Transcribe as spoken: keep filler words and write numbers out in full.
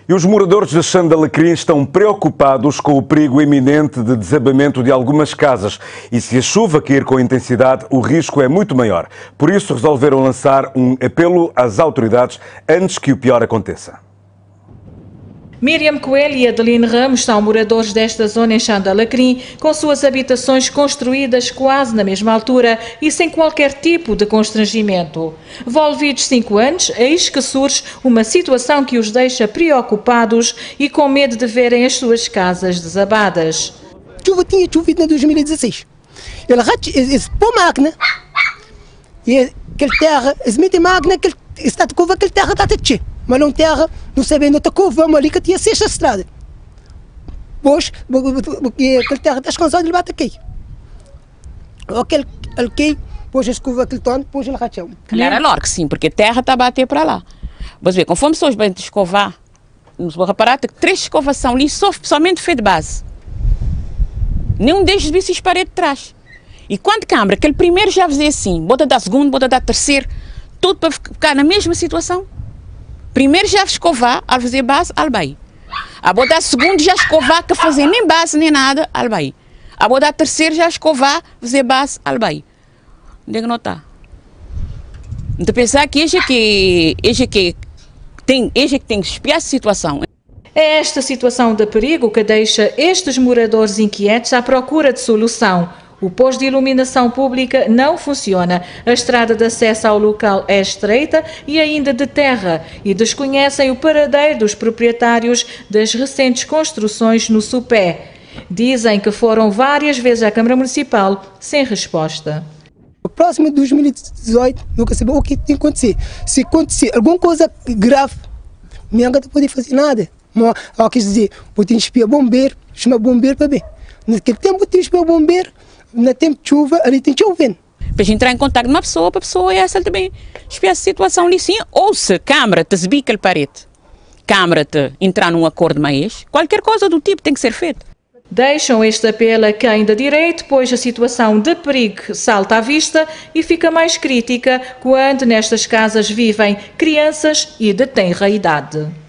E os moradores de Chã de Alecrim estão preocupados com o perigo iminente de desabamento de algumas casas. E se a chuva cair com intensidade, o risco é muito maior. Por isso, resolveram lançar um apelo às autoridades antes que o pior aconteça. Miriam Coelho e Adeline Ramos são moradores desta zona em Chã de Alecrim, com suas habitações construídas quase na mesma altura e sem qualquer tipo de constrangimento. Envolvidos cinco anos, eis que surge uma situação que os deixa preocupados e com medo de verem as suas casas desabadas. A chuva tinha chovido em dois mil e dezesseis. Ele pôs máquina e aquela terra, eles metem máquina, aquele está de curva, aquela terra está a ter. Mas não terra, não sabem, não tocou, vamos ali que tinha sexta estrada. Pois, aquele terra está escansado, ele bate aqui. Aquele aqui, depois escova aquele tono, depois ele rachou. Era logo que sim, porque a terra está a bater para lá. Mas vê, conforme pessoas vêm escovar, nos vou reparar que três escovação ali só somente foi de base. Nenhum destes bichos parede de trás. E quando câmara, aquele primeiro já fazia assim, bota da segunda, bota da terceira, tudo para ficar na mesma situação. Primeiro já escovar, ao fazer base, ao bem. A botar segundo já escovar, que fazer nem base nem nada, ao bem. A botar terceiro já escovar, fazer base, ao bem. Onde é que não está? Então pensar que este é que, este é que tem, este é que tem que espiar a situação. É esta situação de perigo que deixa estes moradores inquietos à procura de solução. O posto de iluminação pública não funciona, a estrada de acesso ao local é estreita e ainda de terra e desconhecem o paradeiro dos proprietários das recentes construções no Supé. Dizem que foram várias vezes à Câmara Municipal sem resposta. O próximo de dois mil e dezoito, nunca sabia o que tem que acontecer. Se acontecer alguma coisa grave, minha não pode fazer nada. Mas, ó, quer dizer, vou ter que espiar bombeiro, chamar bombeiro para ver. Naquele tempo, vou ter que espiar bombeiro. No tempo de chuva, ali tem chovendo. Para entrar em contato com uma pessoa, para a pessoa essa também espiar a situação ali sim. Ou se a Câmara te esbica a parede, Câmara te entrar num acordo mais, qualquer coisa do tipo tem que ser feita. Deixam este apelo a quem da direito, pois a situação de perigo salta à vista e fica mais crítica quando nestas casas vivem crianças e de tenra idade.